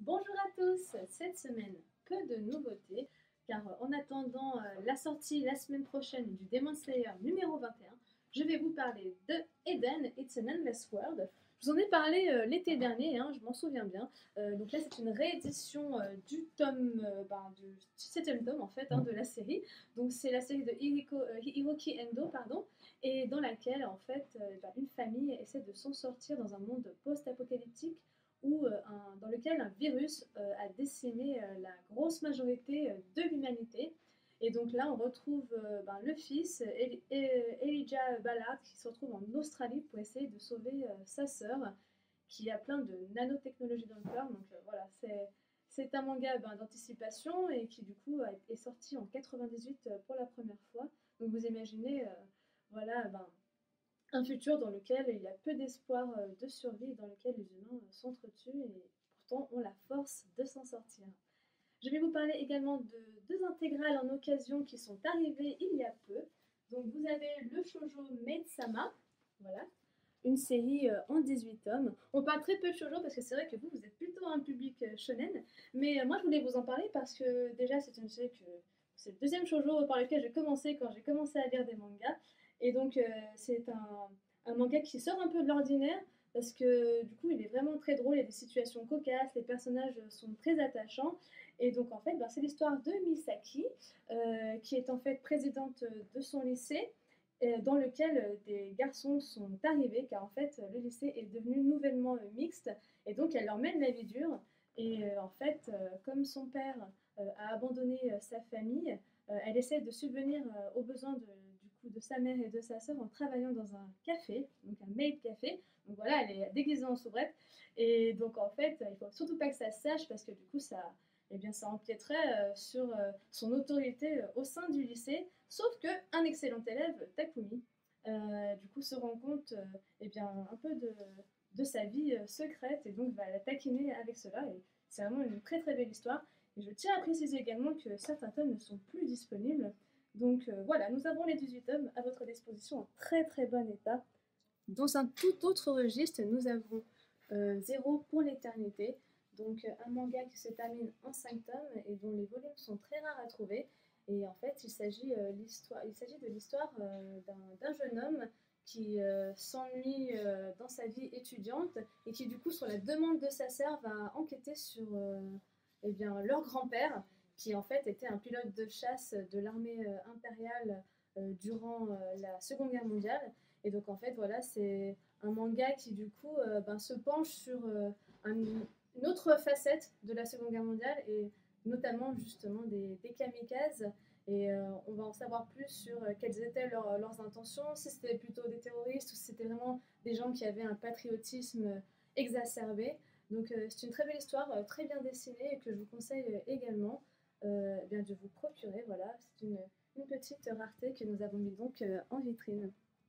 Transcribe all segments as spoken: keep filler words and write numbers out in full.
Bonjour à tous, cette semaine, peu de nouveautés, car en attendant euh, la sortie la semaine prochaine du Demon Slayer numéro vingt et un, je vais vous parler de Eden, It's an Endless World. Je vous en ai parlé euh, l'été dernier, hein, je m'en souviens bien. Euh, donc là, c'est une réédition euh, du tome, euh, ben, du septième tome en fait, hein, de la série. Donc c'est la série de Hiriko, euh, Hiroki Endo, pardon, et dans laquelle en fait, euh, ben, une famille essaie de s'en sortir dans un monde post-apocalyptique où, euh, un- dans lequel un virus euh, a décimé euh, la grosse majorité euh, de l'humanité. Et donc là, on retrouve euh, ben, le fils, Eli- E- Elijah Ballard, qui se retrouve en Australie pour essayer de sauver euh, sa sœur, qui a plein de nanotechnologies dans le corps. Donc euh, voilà, c'est, c'est un manga ben, d'anticipation et qui du coup a- est sorti en quatre-vingt-dix-huit euh, pour la première fois. Donc vous imaginez, euh, voilà, ben, un futur dans lequel il y a peu d'espoir euh, de survie, dans lequel les humains euh, s'entretuent et pourtant ont la force de s'en sortir. Je vais vous parler également de deux intégrales en occasion qui sont arrivées il y a peu. Donc vous avez le shoujo Maid-sama, voilà, une série euh, en dix-huit tomes. On parle très peu de shoujo parce que c'est vrai que vous, vous êtes plutôt un public euh, shonen, mais euh, moi je voulais vous en parler parce que déjà c'est une série que c'est le deuxième shoujo par lequel j'ai commencé quand j'ai commencé à lire des mangas. Et donc euh, c'est un, un manga qui sort un peu de l'ordinaire parce que du coup il est vraiment très drôle, il y a des situations cocasses, les personnages sont très attachants. Et donc en fait ben, c'est l'histoire de Misaki euh, qui est en fait présidente de son lycée euh, dans lequel euh, des garçons sont arrivés, car en fait le lycée est devenu nouvellement euh, mixte, et donc elle leur mène la vie dure. Et euh, en fait, euh, comme son père euh, a abandonné euh, sa famille, euh, elle essaie de subvenir euh, aux besoins de, du coup, de sa mère et de sa sœur en travaillant dans un café, donc un maid café. Donc voilà, elle est déguisée en soubrette. Et donc en fait, il faut surtout pas que ça se sache parce que du coup, ça, eh bien, ça empiéterait euh, sur euh, son autorité euh, au sein du lycée. Sauf que un excellent élève, Takumi, euh, du coup se rend compte euh, eh bien, un peu de, de sa vie euh, secrète et donc va la taquiner avec cela. Et c'est vraiment une très très belle histoire. Et je tiens à préciser également que certains tomes ne sont plus disponibles. Donc euh, voilà, nous avons les dix-huit tomes à votre disposition en très très bon état. Dans un tout autre registre, nous avons euh, Zéro pour l'éternité, donc euh, un manga qui se termine en cinq tomes et dont les volumes sont très rares à trouver. Et en fait, il s'agit, euh, il s'agit de l'histoire euh, d'un jeune homme qui euh, s'ennuie euh, dans sa vie étudiante et qui, du coup, sur la demande de sa sœur, va enquêter sur euh, eh bien, leur grand-père, qui en fait était un pilote de chasse de l'armée euh, impériale euh, durant euh, la Seconde Guerre mondiale. Et donc en fait, voilà, c'est un manga qui du coup euh, ben, se penche sur euh, un, une autre facette de la Seconde Guerre mondiale et notamment justement des, des kamikazes. Et euh, on va en savoir plus sur euh, quelles étaient leurs, leurs intentions, si c'était plutôt des terroristes ou si c'était vraiment des gens qui avaient un patriotisme exacerbé. Donc euh, c'est une très belle histoire, euh, très bien dessinée et que je vous conseille euh, également euh, bien de vous procurer. Voilà, c'est une, une petite rareté que nous avons mis donc euh, en vitrine.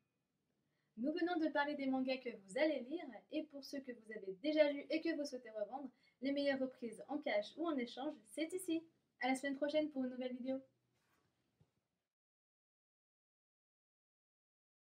Nous venons de parler des mangas que vous allez lire, et pour ceux que vous avez déjà lus et que vous souhaitez revendre, les meilleures reprises en cash ou en échange, c'est ici. À la semaine prochaine pour une nouvelle vidéo.